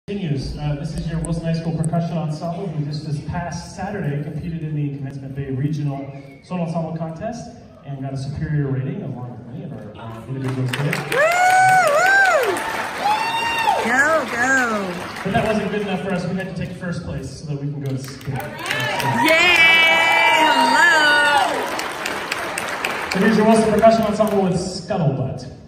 Continues. This is your Wilson High School Percussion Ensemble, who just this past Saturday competed in the Commencement Bay Regional Solo Ensemble Contest and got a superior rating along with many of our individuals today. Go, go! But that wasn't good enough for us. We had to take first place so that we can go to state. Yay! Hello! So here's your Wilson Percussion Ensemble with Scuttlebutt.